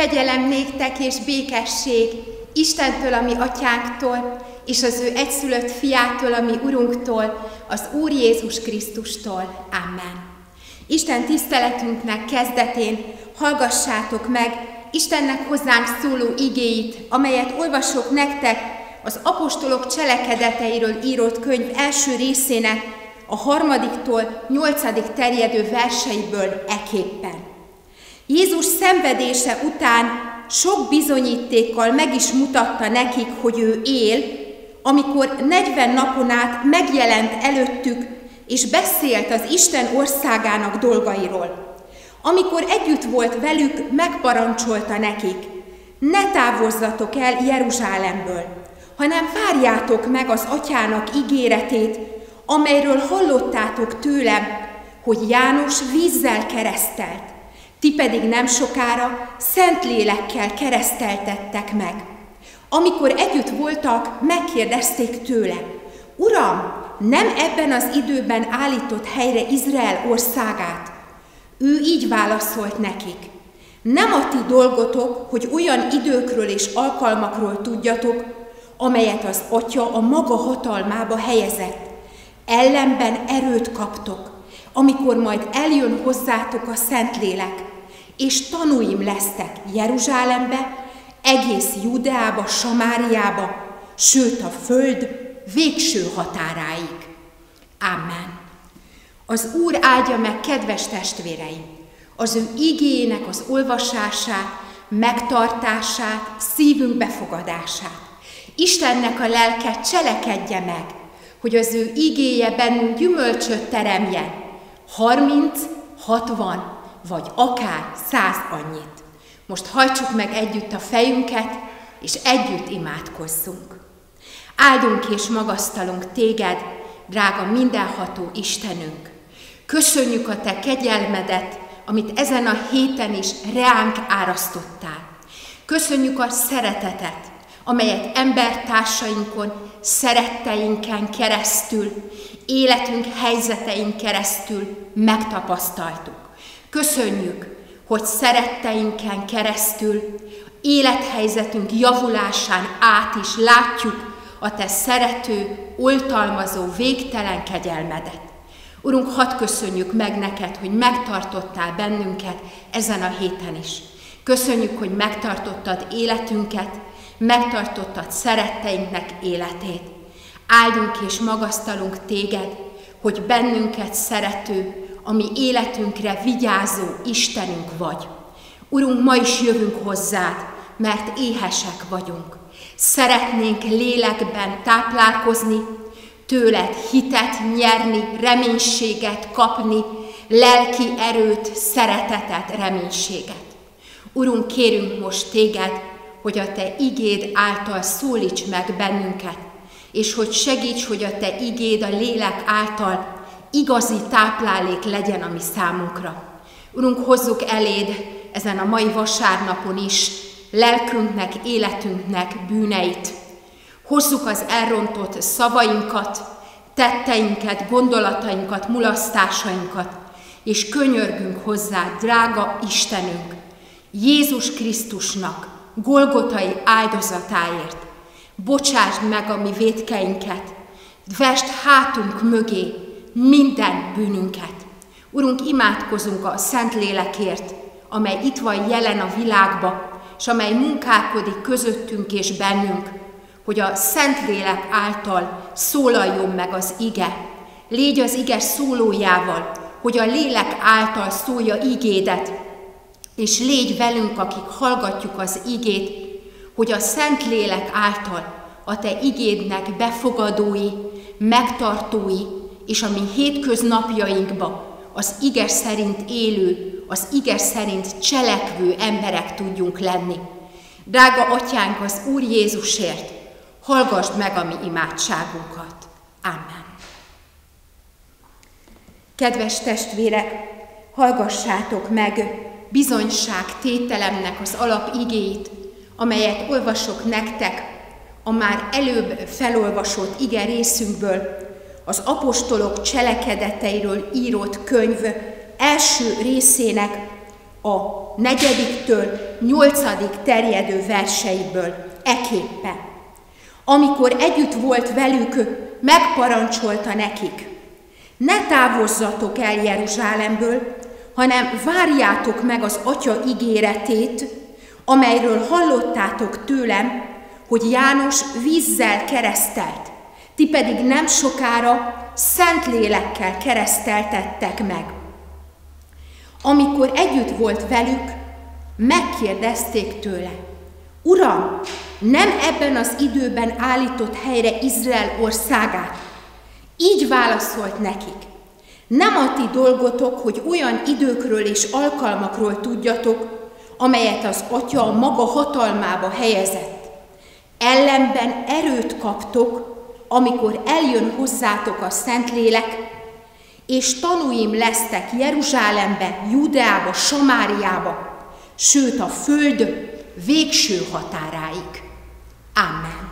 Kegyelem néktek és békesség Istentől, a mi atyánktól, és az ő egyszülött fiától, a mi Urunktól, az Úr Jézus Krisztustól. Amen. Isten tiszteletünknek kezdetén hallgassátok meg Istennek hozzánk szóló igéit, amelyet olvasok nektek az apostolok cselekedeteiről írott könyv első részének a 3-tól 8. terjedő verseiből eképpen. Jézus szenvedése után sok bizonyítékkal meg is mutatta nekik, hogy ő él, amikor 40 napon át megjelent előttük, és beszélt az Isten országának dolgairól. Amikor együtt volt velük, megparancsolta nekik: ne távozzatok el Jeruzsálemből, hanem várjátok meg az Atyának ígéretét, amelyről hallottátok tőlem, hogy János vízzel keresztelt, ti pedig nem sokára Szentlélekkel kereszteltettek meg. Amikor együtt voltak, megkérdezték tőle: Uram, nem ebben az időben állított helyre Izrael országát? Ő így válaszolt nekik: nem a ti dolgotok, hogy olyan időkről és alkalmakról tudjatok, amelyet az Atya a maga hatalmába helyezett. Ellenben erőt kaptok, amikor majd eljön hozzátok a Szentlélek, és tanúim lesztek Jeruzsálembe, egész Judeába, Samáriába, sőt a föld végső határáig. Amen. Az Úr áldja meg, kedves testvéreim, az ő igéjének az olvasását, megtartását, szívünk befogadását. Istennek a lelke cselekedje meg, hogy az ő igéje bennünk gyümölcsöt teremjen, 30, 60 vagy akár 100 annyit. Most hajtsuk meg együtt a fejünket, és együtt imádkozzunk. Áldunk és magasztalunk téged, drága mindenható Istenünk. Köszönjük a te kegyelmedet, amit ezen a héten is reánk árasztottál. Köszönjük a szeretetet, amelyet embertársainkon, szeretteinken keresztül, életünk helyzetein keresztül megtapasztaltuk. Köszönjük, hogy szeretteinken keresztül, élethelyzetünk javulásán át is látjuk a te szerető, oltalmazó, végtelen kegyelmedet. Urunk, hadd köszönjük meg neked, hogy megtartottál bennünket ezen a héten is. Köszönjük, hogy megtartottad életünket, megtartottad szeretteinknek életét. Áldunk és magasztalunk téged, hogy bennünket szerető, a mi életünkre vigyázó Istenünk vagy. Urunk, ma is jövünk hozzád, mert éhesek vagyunk. Szeretnénk lélekben táplálkozni, tőled hitet nyerni, reménységet kapni, lelki erőt, szeretetet, reménységet. Urunk, kérünk most téged, hogy a te igéd által szólíts meg bennünket, és hogy segíts, hogy a te igéd a lélek által igazi táplálék legyen a mi számunkra. Urunk, hozzuk eléd ezen a mai vasárnapon is lelkünknek, életünknek bűneit. Hozzuk az elrontott szavainkat, tetteinket, gondolatainkat, mulasztásainkat, és könyörgünk hozzá, drága Istenünk, Jézus Krisztusnak golgotai áldozatáért. Bocsásd meg a mi vétkeinket, vesd hátunk mögé minden bűnünket. Urunk, imádkozunk a Szentlélekért, amely itt van jelen a világba, és amely munkálkodik közöttünk és bennünk, hogy a Szentlélek által szólaljon meg az ige. Légy az ige szólójával, hogy a lélek által szólja igédet, és légy velünk, akik hallgatjuk az igét, hogy a Szentlélek által a te igédnek befogadói, megtartói, és a mi hétköznapjainkba az ige szerint élő, az ige szerint cselekvő emberek tudjunk lenni. Drága Atyánk, az Úr Jézusért, hallgassd meg a mi imádságunkat. Amen. Kedves testvérek, hallgassátok meg bizonyságtételemnek az alapigéit, amelyet olvasok nektek a már előbb felolvasott ige részünkből, az apostolok cselekedeteiről írott könyv első részének a 4-től 8. terjedő verseiből eképpen. Amikor együtt volt velük, megparancsolta nekik: ne távozzatok el Jeruzsálemből, hanem várjátok meg az Atya ígéretét, amelyről hallottátok tőlem, hogy János vízzel keresztelt, ti pedig nem sokára Szentlélekkel kereszteltettek meg. Amikor együtt volt velük, megkérdezték tőle: Uram, nem ebben az időben állított helyre Izrael országát? Így válaszolt nekik: nem a ti dolgotok, hogy olyan időkről és alkalmakról tudjatok, amelyet az Atya a maga hatalmába helyezett. Ellenben erőt kaptok, amikor eljön hozzátok a Szentlélek, és tanúim lesztek Jeruzsálembe, Judeába, Samáriába, sőt a föld végső határáig. Amen.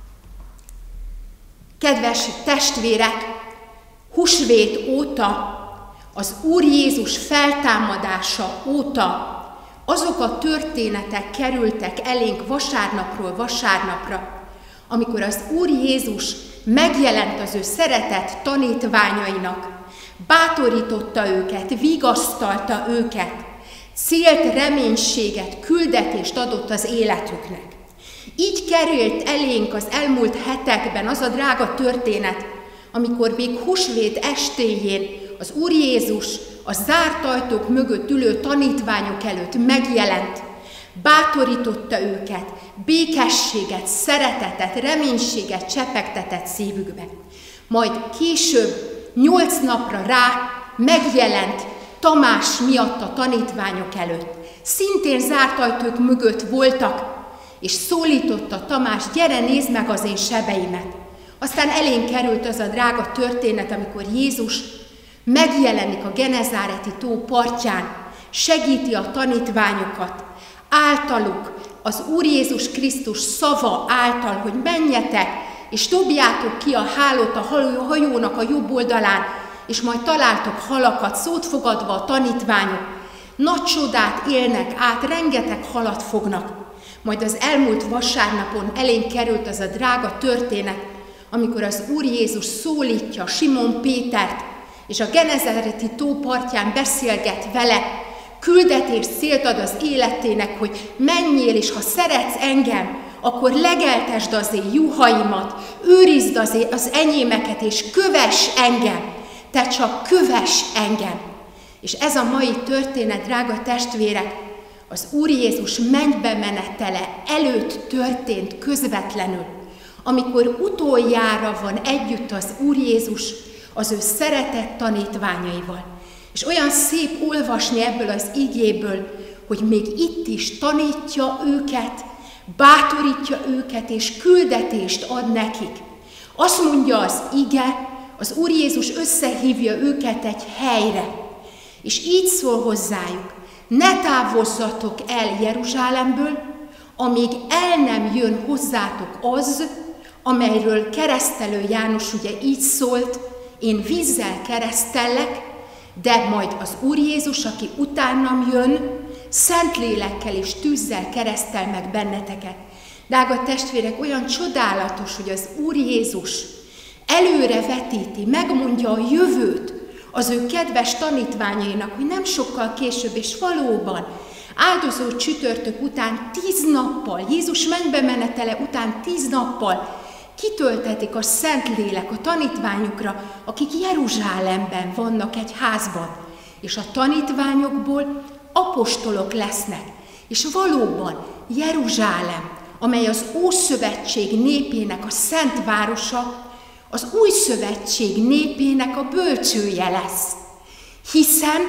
Kedves testvérek, húsvét óta, az Úr Jézus feltámadása óta azok a történetek kerültek elénk vasárnapról vasárnapra, amikor az Úr Jézus megjelent az ő szeretett tanítványainak, bátorította őket, vigasztalta őket, célt, reménységet, küldetést adott az életüknek. Így került elénk az elmúlt hetekben az a drága történet, amikor még húsvét estéjén az Úr Jézus a zárt ajtók mögött ülő tanítványok előtt megjelent, bátorította őket, békességet, szeretetet, reménységet csepegtetett szívükbe. Majd később, 8 napra rá megjelent Tamás miatt a tanítványok előtt. Szintén zárt ajtók mögött voltak, és szólította Tamás: gyere, nézd meg az én sebeimet. Aztán elénk került az a drága történet, amikor Jézus megjelenik a Genezáreti tó partján, segíti a tanítványokat, általuk, az Úr Jézus Krisztus szava által, hogy menjetek, és dobjátok ki a hálót a hajónak a jobb oldalán, és majd találtok halakat, szót fogadva a tanítványok. Nagy csodát élnek át, rengeteg halat fognak. Majd az elmúlt vasárnapon elénk került az a drága történet, amikor az Úr Jézus szólítja Simon Pétert, és a Genezáreti tó partján beszélget vele, küldetést, célt ad az életének, hogy menjél, és ha szeretsz engem, akkor legeltesd az én juhaimat, őrizd az enyémeket, és kövess engem, te csak kövess engem. És ez a mai történet, drága testvérek, az Úr Jézus mennybe menetele előtt történt közvetlenül, amikor utoljára van együtt az Úr Jézus az ő szeretett tanítványaival. És olyan szép olvasni ebből az igéből, hogy még itt is tanítja őket, bátorítja őket, és küldetést ad nekik. Azt mondja az ige, az Úr Jézus összehívja őket egy helyre, és így szól hozzájuk: ne távozzatok el Jeruzsálemből, amíg el nem jön hozzátok az, amelyről keresztelő János ugye így szólt: én vízzel keresztellek, de majd az Úr Jézus, aki utánam jön, Szentlélekkel és tűzzel keresztel meg benneteket. Drága testvérek, olyan csodálatos, hogy az Úr Jézus előre vetíti, megmondja a jövőt az ő kedves tanítványainak, hogy nem sokkal később, és valóban áldozó csütörtök után 10 nappal, Jézus mennybe menetele után 10 nappal kitöltetik a Szentlélek a tanítványokra, akik Jeruzsálemben vannak egy házban, és a tanítványokból apostolok lesznek. És valóban Jeruzsálem, amely az Ószövetség népének a szent városa, az Új Szövetség népének a bölcsője lesz. Hiszen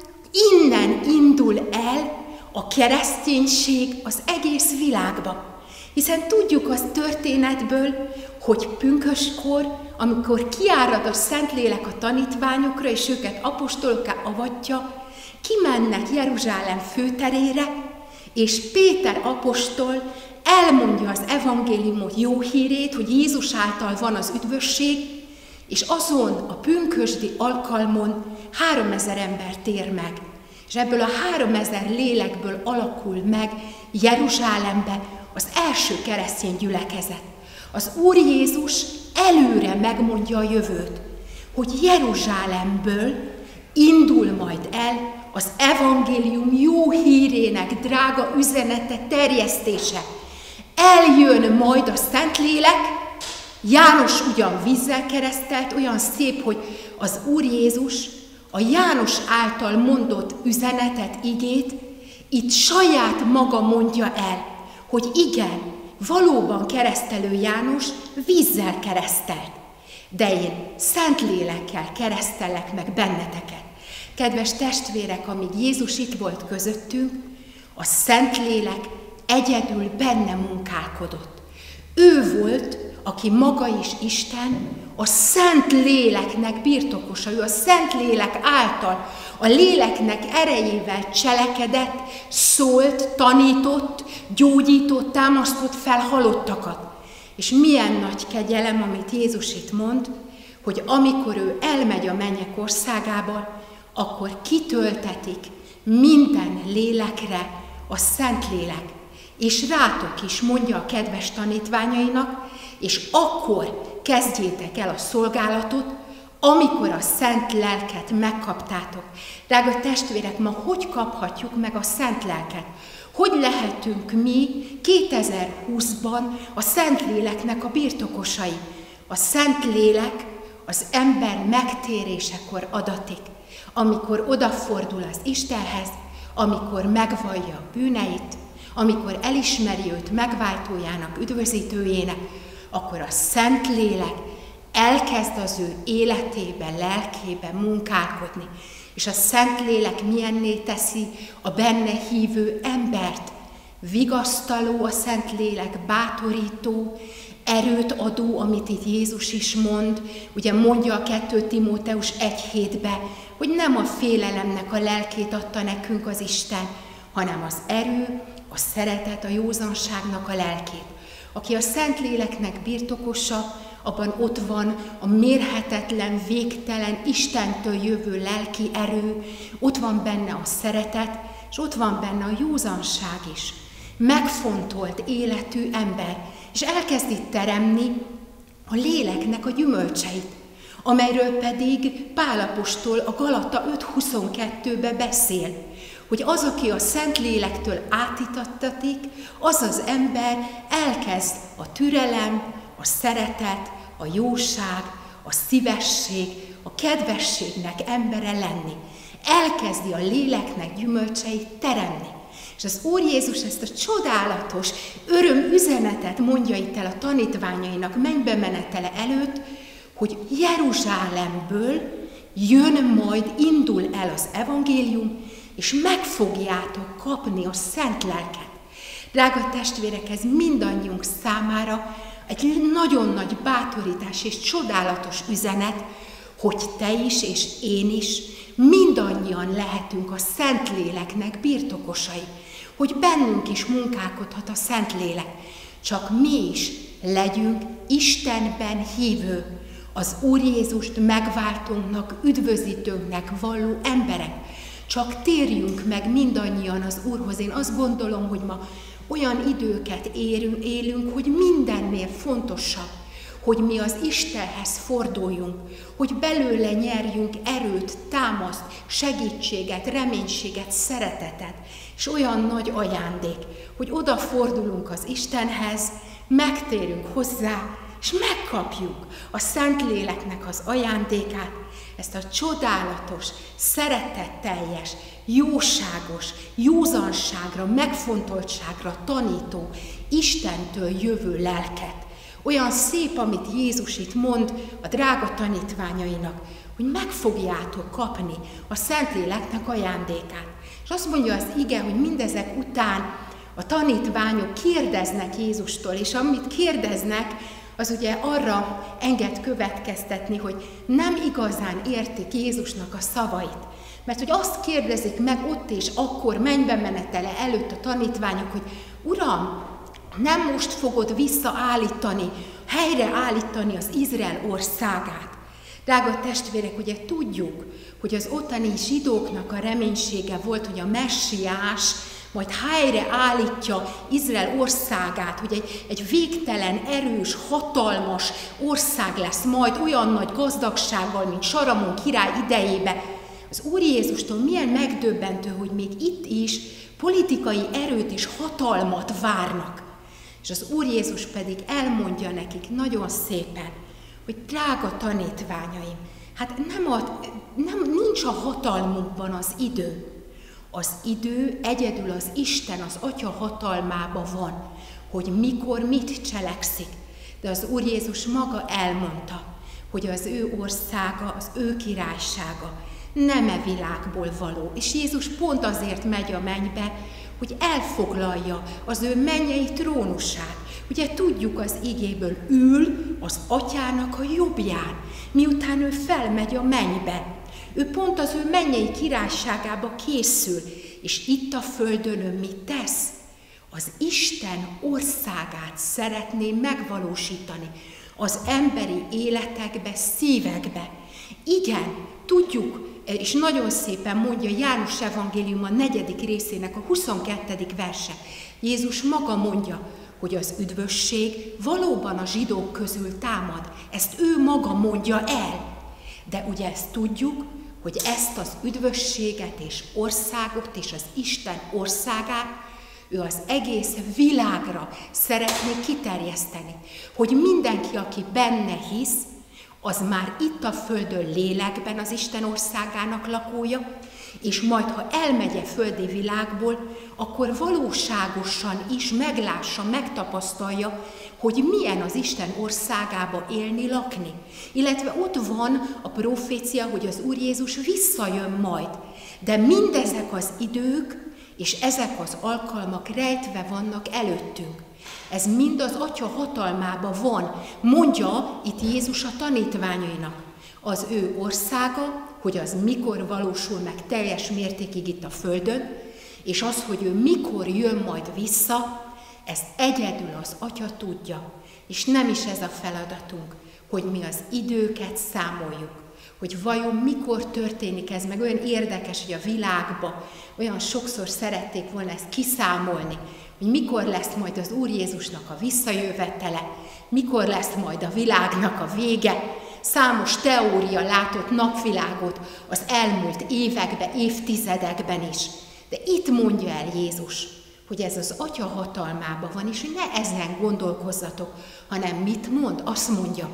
innen indul el a kereszténység az egész világba. Hiszen tudjuk az történetből, hogy pünkösdkor, amikor kiárad a Szentlélek a tanítványokra, és őket apostolokká avatja, kimennek Jeruzsálem főterére, és Péter apostol elmondja az evangéliumot, jó hírét, hogy Jézus által van az üdvösség, és azon a pünkösdi alkalmon 3000 ember tér meg. És ebből a 3000 lélekből alakul meg Jeruzsálembe az első keresztény gyülekezet. Az Úr Jézus előre megmondja a jövőt, hogy Jeruzsálemből indul majd el az evangélium jó hírének drága üzenete terjesztése. Eljön majd a Szentlélek, János ugyan vízzel keresztelt, olyan szép, hogy az Úr Jézus a János által mondott üzenetet, igét itt saját maga mondja el, hogy igen, valóban keresztelő János vízzel keresztelt, de én Szentlélekkel keresztellek meg benneteket. Kedves testvérek, amíg Jézus itt volt közöttünk, a Szentlélek egyedül benne munkálkodott. Ő volt, aki maga is Isten, a Szent Léleknek birtokosa, ő a Szent Lélek által, a léleknek erejével cselekedett, szólt, tanított, gyógyított, támasztott fel halottakat. És milyen nagy kegyelem, amit Jézus itt mond, hogy amikor ő elmegy a mennyek országába, akkor kitöltetik minden lélekre a Szentlélek. És rátok is, mondja a kedves tanítványainak, és akkor kezdjétek el a szolgálatot, amikor a Szent Lelket megkaptátok. Drága testvérek, ma hogy kaphatjuk meg a Szent Lelket? Hogy lehetünk mi 2020-ban a Szent Léleknek a birtokosai? A Szent Lélek az ember megtérésekor adatik, amikor odafordul az Istenhez, amikor megvallja a bűneit, amikor elismeri őt megváltójának, üdvözítőjének, akkor a Szent Lélek elkezd az ő életébe, lelkébe munkálkodni. És a Szent Lélek milyenné teszi a benne hívő embert. Vigasztaló a Szent Lélek, bátorító, erőt adó, amit itt Jézus is mond. Ugye mondja a 2 Timóteus 1:7-be, hogy nem a félelemnek a lelkét adta nekünk az Isten, hanem az erő, a szeretet, a józanságnak a lelkét. Aki a Szent Léleknek birtokosa, abban ott van a mérhetetlen, végtelen, Istentől jövő lelki erő, ott van benne a szeretet, és ott van benne a józanság is. Megfontolt életű ember, és elkezdi teremni a léleknek a gyümölcseit, amelyről pedig Pál apostol a Galata 5:22-be beszél, hogy az, aki a Szent Lélektől átitattatik, az az ember elkezd a türelem, a szeretet, a jóság, a szívesség, a kedvességnek embere lenni. Elkezdi a léleknek gyümölcseit teremni. És az Úr Jézus ezt a csodálatos örömüzenetet mondja itt el a tanítványainak mennybe menetele előtt, hogy Jeruzsálemből jön majd, indul el az evangélium, és meg fogjátok kapni a Szent Lelket. Drága testvérek, ez mindannyiunk számára egy nagyon nagy bátorítás és csodálatos üzenet, hogy te is és én is mindannyian lehetünk a Szent Léleknek birtokosai, hogy bennünk is munkálkodhat a Szent Lélek. Csak mi is legyünk Istenben hívő, az Úr Jézust megváltónknak, üdvözítőnknek valló emberek. Csak térjünk meg mindannyian az Úrhoz. Én azt gondolom, hogy ma olyan időket élünk, hogy mindennél fontosabb, hogy mi az Istenhez forduljunk, hogy belőle nyerjünk erőt, támaszt, segítséget, reménységet, szeretetet, és olyan nagy ajándék, hogy odafordulunk az Istenhez, megtérünk hozzá, és megkapjuk a Szentléleknek az ajándékát, ezt a csodálatos, szeretetteljes, jóságos, józanságra, megfontoltságra tanító, Istentől jövő lelket. Olyan szép, amit Jézus itt mond a drága tanítványainak, hogy meg fogjátok kapni a Szentléleknek ajándékát. És azt mondja az ige, hogy mindezek után a tanítványok kérdeznek Jézustól, és amit kérdeznek, az ugye arra enged következtetni, hogy nem igazán értik Jézusnak a szavait. Mert hogy azt kérdezik meg ott és akkor mennybe menetele előtt a tanítványok, hogy Uram, nem most fogod visszaállítani, helyreállítani az Izrael országát. Drága testvérek, ugye tudjuk, hogy az ottani zsidóknak a reménysége volt, hogy a messiás majd helyre állítja Izrael országát, hogy egy végtelen, erős, hatalmas ország lesz majd olyan nagy gazdagsággal, mint Salamón király idejébe. Az Úr Jézustól milyen megdöbbentő, hogy még itt is politikai erőt és hatalmat várnak. És az Úr Jézus pedig elmondja nekik nagyon szépen, hogy drága tanítványaim, hát nincs a hatalmunkban az idő. Az idő egyedül az Isten, az Atya hatalmában van, hogy mikor mit cselekszik. De az Úr Jézus maga elmondta, hogy az ő országa, az ő királysága nem e világból való. És Jézus pont azért megy a mennybe, hogy elfoglalja az ő mennyei trónusát. Ugye tudjuk az igéből, ül az Atyának a jobbján, miután ő felmegy a mennybe. Ő pont az ő mennyei királyságába készül, és itt a földön ő mit tesz? Az Isten országát szeretné megvalósítani az emberi életekbe, szívekbe. Igen, tudjuk, és nagyon szépen mondja János evangélium a 4. részének a 22. verse. Jézus maga mondja, hogy az üdvösség valóban a zsidók közül támad. Ezt ő maga mondja el. De ugye ezt tudjuk, hogy ezt az üdvösséget és országot és az Isten országát ő az egész világra szeretné kiterjeszteni. Hogy mindenki, aki benne hisz, az már itt a földön lélekben az Isten országának lakója, és majd, ha elmegy a földi világból, akkor valóságosan is meglássa, megtapasztalja, hogy milyen az Isten országába élni, lakni. Illetve ott van a profécia, hogy az Úr Jézus visszajön majd. De mindezek az idők és ezek az alkalmak rejtve vannak előttünk. Ez mind az Atya hatalmában van, mondja itt Jézus a tanítványainak. Az ő országa, hogy az mikor valósul meg teljes mértékig itt a földön, és az, hogy ő mikor jön majd vissza, ezt egyedül az Atya tudja. És nem is ez a feladatunk, hogy mi az időket számoljuk. Hogy vajon mikor történik ez, meg olyan érdekes, hogy a világban olyan sokszor szerették volna ezt kiszámolni, hogy mikor lesz majd az Úr Jézusnak a visszajövetele, mikor lesz majd a világnak a vége. Számos teória látott napvilágot az elmúlt években, évtizedekben is. De itt mondja el Jézus, hogy ez az Atya hatalmában van, és hogy ne ezen gondolkozzatok, hanem mit mond? Azt mondja,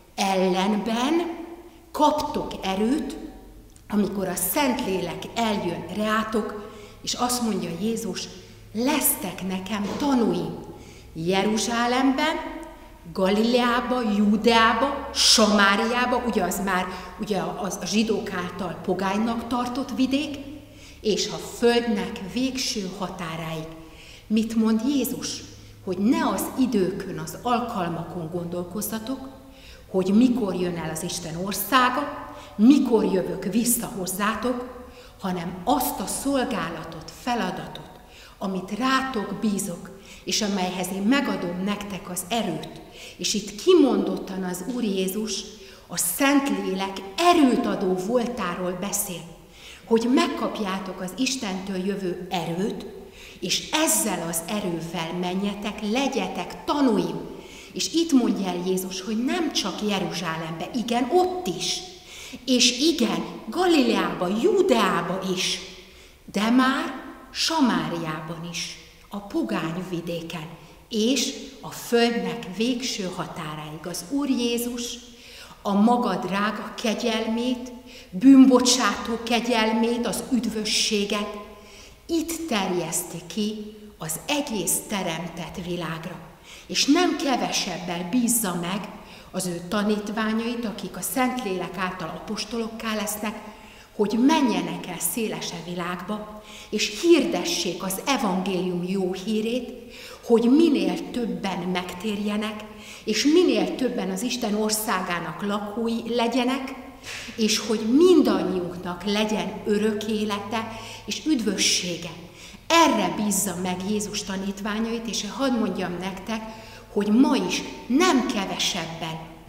ellenben kaptok erőt, amikor a Szentlélek eljön reátok, és azt mondja Jézus, lesztek nekem tanúim Jeruzsálemben, Galileába, Júdeába, Samáriába, ugye az már az a zsidók által pogánynak tartott vidék, és a földnek végső határáig. Mit mond Jézus? Hogy ne az időkön, az alkalmakon gondolkozzatok, hogy mikor jön el az Isten országa, mikor jövök vissza hozzátok, hanem azt a szolgálatot, feladatot, amit rátok bízok, és amelyhez én megadom nektek az erőt. És itt kimondottan az Úr Jézus a Szentlélek erőt adó voltáról beszél, hogy megkapjátok az Istentől jövő erőt, és ezzel az erővel menjetek, legyetek tanúim. És itt mondja el Jézus, hogy nem csak Jeruzsálembe, igen, ott is, és igen, Galileába, Júdeába is, de már Samáriában is, a pogány vidéken, és a földnek végső határáig. Az Úr Jézus a maga drága kegyelmét, bűnbocsátó kegyelmét, az üdvösséget itt terjeszti ki az egész teremtett világra. És nem kevesebbel bízza meg az ő tanítványait, akik a Szentlélek által apostolokká lesznek, hogy menjenek el szélese világba, és hirdessék az evangélium jó hírét, hogy minél többen megtérjenek, és minél többen az Isten országának lakói legyenek, és hogy mindannyiunknak legyen örök élete és üdvössége. Erre bízza meg Jézus tanítványait, és hadd mondjam nektek, hogy ma is nem kevesebbel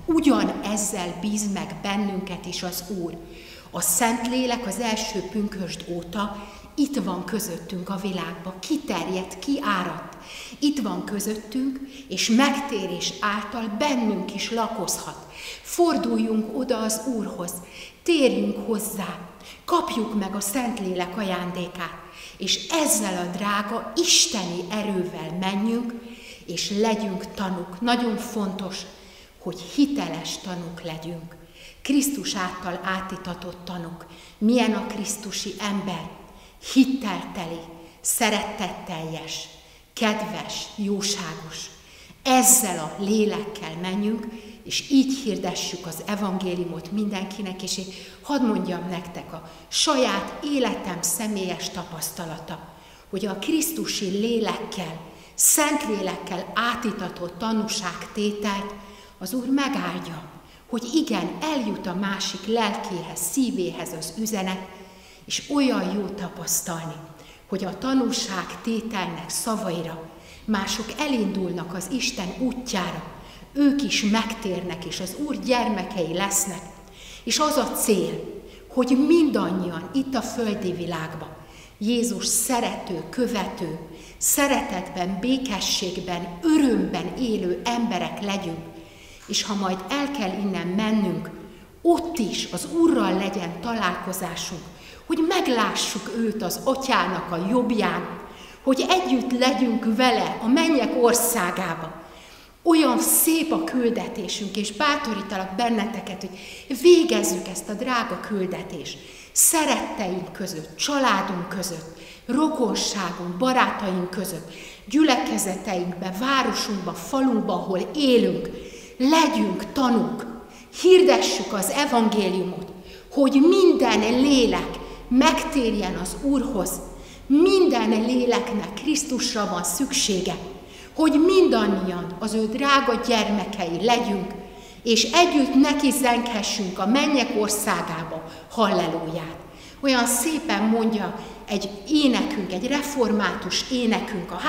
ugyanezzel bíz meg bennünket is az Úr. A Szentlélek az első pünkösd óta itt van közöttünk a világban, kiterjedt, kiáradt. Itt van közöttünk, és megtérés által bennünk is lakozhat. Forduljunk oda az Úrhoz, térjünk hozzá, kapjuk meg a Szentlélek ajándékát, és ezzel a drága isteni erővel menjünk, és legyünk tanúk. Nagyon fontos, hogy hiteles tanúk legyünk. Krisztus által átitatott tanúk. Milyen a krisztusi ember? Hittelteli, szeretetteljes, kedves, jóságos. Ezzel a lélekkel menjünk, és így hirdessük az evangéliumot mindenkinek, és én hadd mondjam nektek a saját életem személyes tapasztalata, hogy a krisztusi lélekkel, Szentlélekkel átitatott tanúságtételt az Úr megáldja, hogy igen, eljut a másik lelkéhez, szívéhez az üzenet, és olyan jó tapasztalni, hogy a tanúságtételnek szavaira mások elindulnak az Isten útjára, ők is megtérnek, és az Úr gyermekei lesznek. És az a cél, hogy mindannyian itt a földi világban Jézus szerető, követő, szeretetben, békességben, örömben élő emberek legyünk, és ha majd el kell innen mennünk, ott is az Úrral legyen találkozásunk, hogy meglássuk őt az Atyának a jobbján, hogy együtt legyünk vele a mennyek országába. Olyan szép a küldetésünk, és bátorítalak benneteket, hogy végezzük ezt a drága küldetést. Szeretteink között, családunk között, rokonságunk, barátaink között, gyülekezeteinkben, városunkban, falunkban, ahol élünk, legyünk tanúk, hirdessük az evangéliumot, hogy minden lélek megtérjen az Úrhoz, minden léleknek Krisztusra van szüksége, hogy mindannyian az ő drága gyermekei legyünk, és együtt neki zenghessünk a mennyek országába halleluját. Olyan szépen mondja egy énekünk, egy református énekünk, a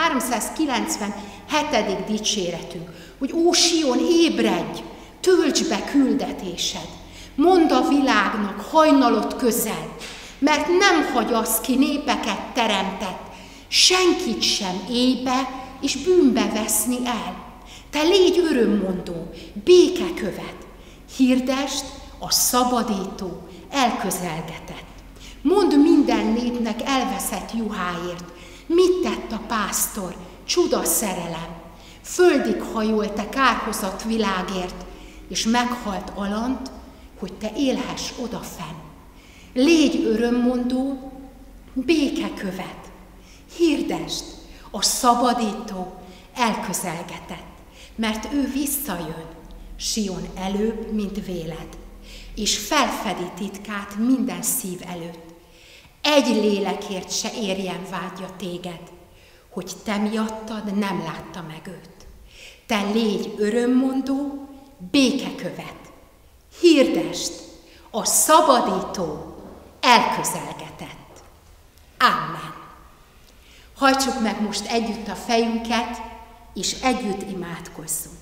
397. dicséretünk, hogy ó Sion, ébredj, töltsd be küldetésed, mondd a világnak, hajnalod közel, mert nem hagysz ki népeket teremtett, senkit sem éjbe és bűnbe veszni el. Te légy örömmondó, békekövet, hirdesd a szabadító, elközelgetett. Mondd minden népnek elveszett juháért, mit tett a pásztor, csuda szerelem. Földig hajolt te kárhozott világért, és meghalt alant, hogy te élhess odafenn. Légy örömmondó, békekövet, hirdesd a szabadító, elközelgetett, mert ő visszajön, Sion előbb, mint véled, és felfedi titkát minden szív előtt. Egy lélekért se érjen vágya téged, hogy te miattad nem látta meg őt. Te légy örömmondó, békekövet, hirdesd a szabadító, elközelgetett. Amen. Hajtsuk meg most együtt a fejünket, és együtt imádkozzunk.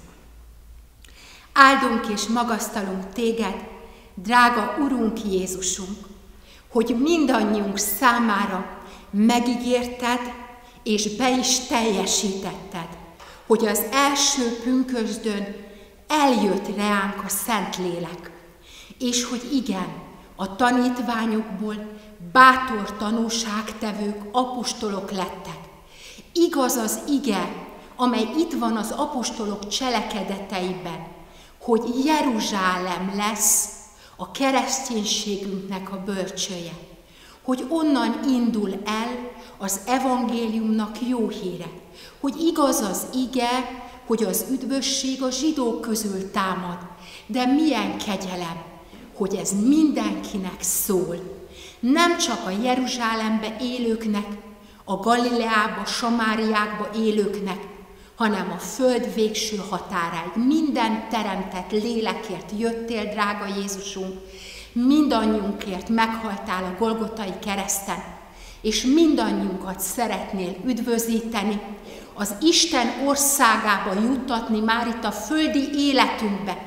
Áldunk és magasztalunk téged, drága Urunk Jézusunk, hogy mindannyiunk számára megígérted, és be is teljesítetted, hogy az első pünkösdön eljött reánk a Szentlélek, és hogy igen, a tanítványokból bátor tanúságtevők, apostolok lettek. Igaz az ige, amely itt van az apostolok cselekedeteiben, hogy Jeruzsálem lesz a kereszténységünknek a bölcsője, hogy onnan indul el az evangéliumnak jó híre, hogy igaz az ige, hogy az üdvösség a zsidók közül támad, de milyen kegyelem, hogy ez mindenkinek szól. Nem csak a Jeruzsálembe élőknek, a Galileába, Samáriákba élőknek, hanem a föld végső határáig. Minden teremtett lélekért jöttél, drága Jézusunk, mindannyiunkért meghaltál a Golgotai kereszten, és mindannyiunkat szeretnél üdvözíteni, az Isten országába juttatni már itt a földi életünkbe,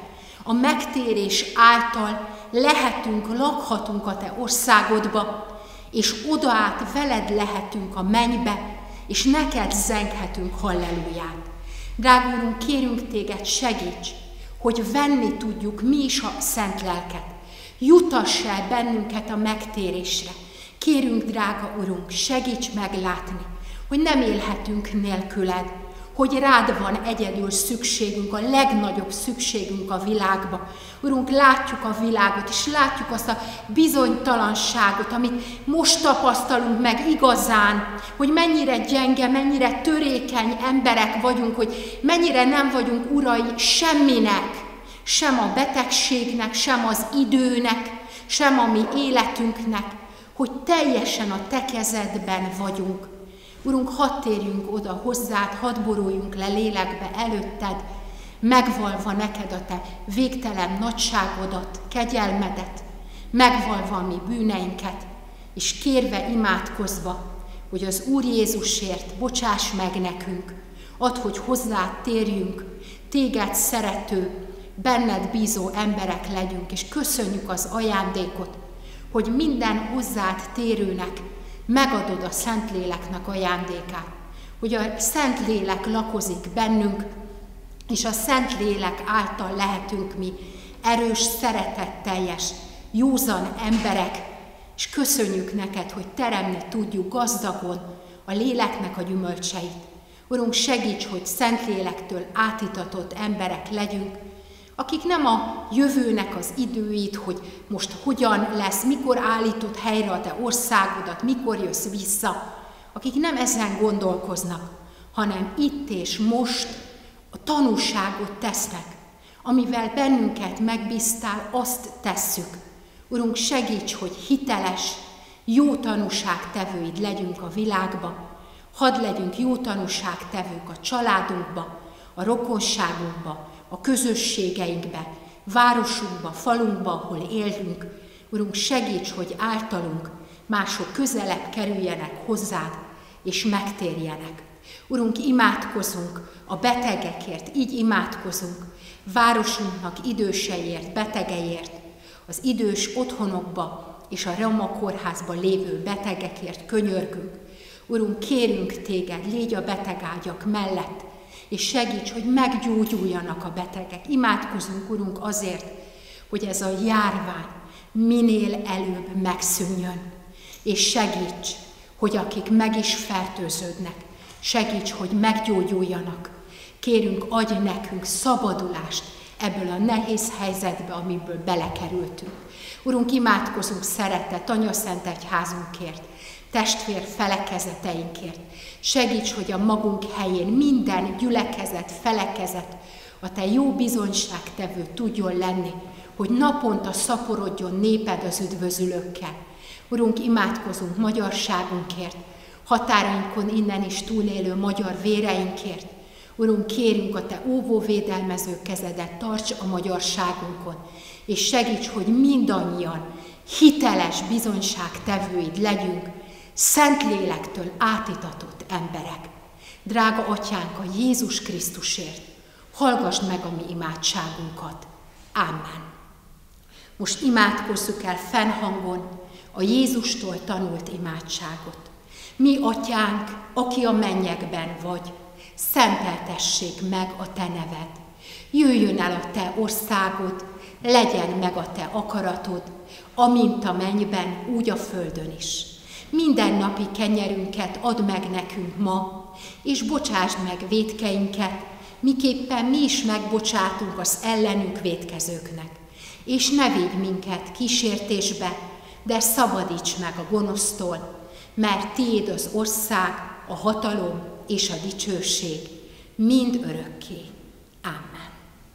A megtérés által lehetünk, lakhatunk a te országodba, és oda át veled lehetünk a mennybe, és neked zenghetünk halleluját. Drága Urunk, kérünk téged, segíts, hogy venni tudjuk mi is a szent lelket. Jutass el bennünket a megtérésre. Kérünk, drága Urunk, segíts meglátni, hogy nem élhetünk nélküled, hogy rád van egyedül szükségünk, a legnagyobb szükségünk a világba. Urunk, látjuk a világot, és látjuk azt a bizonytalanságot, amit most tapasztalunk meg igazán, hogy mennyire gyenge, mennyire törékeny emberek vagyunk, hogy mennyire nem vagyunk urai semminek, sem a betegségnek, sem az időnek, sem a mi életünknek, hogy teljesen a te kezedben vagyunk. Urunk, hadd térjünk oda hozzád, hadd boruljunk le lélekbe előtted, megvalva neked a te végtelen nagyságodat, kegyelmedet, megvalva a mi bűneinket, és kérve, imádkozva, hogy az Úr Jézusért bocsáss meg nekünk, add, hogy hozzád térjünk, téged szerető, benned bízó emberek legyünk, és köszönjük az ajándékot, hogy minden hozzád térőnek megadod a Szentléleknek ajándékát, hogy a Szentlélek lakozik bennünk, és a Szentlélek által lehetünk mi erős, szeretetteljes, józan emberek, és köszönjük neked, hogy teremni tudjuk gazdagon a léleknek a gyümölcseit. Urunk, segíts, hogy Szentlélektől átitatott emberek legyünk, akik nem a jövőnek az időit, hogy most hogyan lesz, mikor állítod helyre a te országodat, mikor jössz vissza, akik nem ezen gondolkoznak, hanem itt és most a tanúságot tesznek, amivel bennünket megbíztál, azt tesszük. Urunk, segíts, hogy hiteles, jó tanúságtevőid legyünk a világba, hadd legyünk jó tanúságtevők a családunkba, a rokonságunkba, a közösségeinkbe, városunkba, falunkba, ahol élünk. Urunk, segíts, hogy általunk mások közelebb kerüljenek hozzád, és megtérjenek. Urunk, imádkozunk a betegekért, így imádkozunk városunknak időseiért, betegeiért, az idős otthonokba és a Roma kórházban lévő betegekért könyörgünk. Urunk, kérünk téged, légy a betegágyak mellett, és segíts, hogy meggyógyuljanak a betegek. Imádkozunk, Urunk, azért, hogy ez a járvány minél előbb megszűnjön. És segíts, hogy akik meg is fertőződnek, segíts, hogy meggyógyuljanak. Kérünk, adj nekünk szabadulást ebből a nehéz helyzetbe, amiből belekerültünk. Urunk, imádkozunk szeretett anyaszentegyházunkért, testvér felekezeteinkért. Segíts, hogy a magunk helyén minden gyülekezet, felekezet a te jó bizonyságtevő tudjon lenni, hogy naponta szaporodjon néped az üdvözülőkkel. Urunk, imádkozunk magyarságunkért, határainkon innen is túlélő magyar véreinkért. Urunk, kérünk, a te óvóvédelmező kezedet tarts a magyarságunkon, és segíts, hogy mindannyian hiteles bizonyságtevőid legyünk, Szentlélektől átitatott emberek. Drága Atyánk, a Jézus Krisztusért, hallgassd meg a mi imádságunkat. Ámen. Most imádkozzuk el fennhangon a Jézustól tanult imádságot. Mi, Atyánk, aki a mennyekben vagy, szenteltessék meg a te neved. Jöjjön el a te országod, legyen meg a te akaratod, amint a mennyben, úgy a földön is. Mindennapi kenyerünket add meg nekünk ma, és bocsásd meg vétkeinket, miképpen mi is megbocsátunk az ellenünk vétkezőknek. És ne védj minket kísértésbe, de szabadíts meg a gonosztól, mert tiéd az ország, a hatalom és a dicsőség, mind örökké. Amen.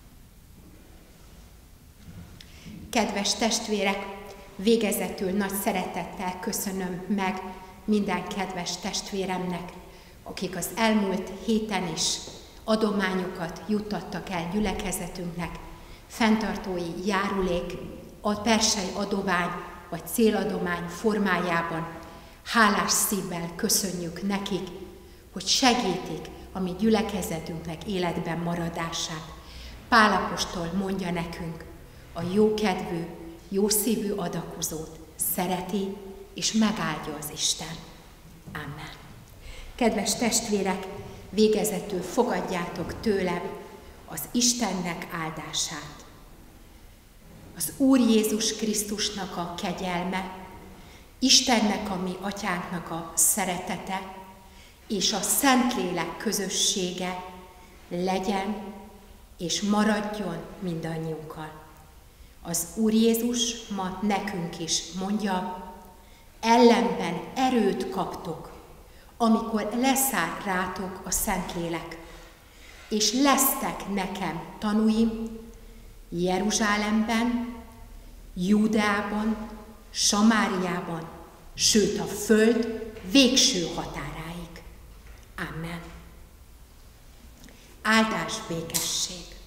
Kedves testvérek, végezetül nagy szeretettel köszönöm meg minden kedves testvéremnek, akik az elmúlt héten is adományokat juttattak el gyülekezetünknek, fenntartói járulék, a persely adomány vagy céladomány formájában. Hálás szívvel köszönjük nekik, hogy segítik a mi gyülekezetünknek életben maradását. Pál apostol mondja nekünk, a jókedvű, jószívű adakozót szereti és megáldja az Isten. Amen. Kedves testvérek, végezetül fogadjátok tőlem az Istennek áldását. Az Úr Jézus Krisztusnak a kegyelme, Istennek, a mi atyánknak a szeretete és a Szentlélek közössége legyen és maradjon mindannyiunkkal. Az Úr Jézus ma nekünk is mondja, ellenben erőt kaptok, amikor leszáll rátok a Szentlélek, és lesztek nekem tanúim Jeruzsálemben, Júdeában, Samáriában, sőt a föld végső határáig. Amen. Áldás, békesség!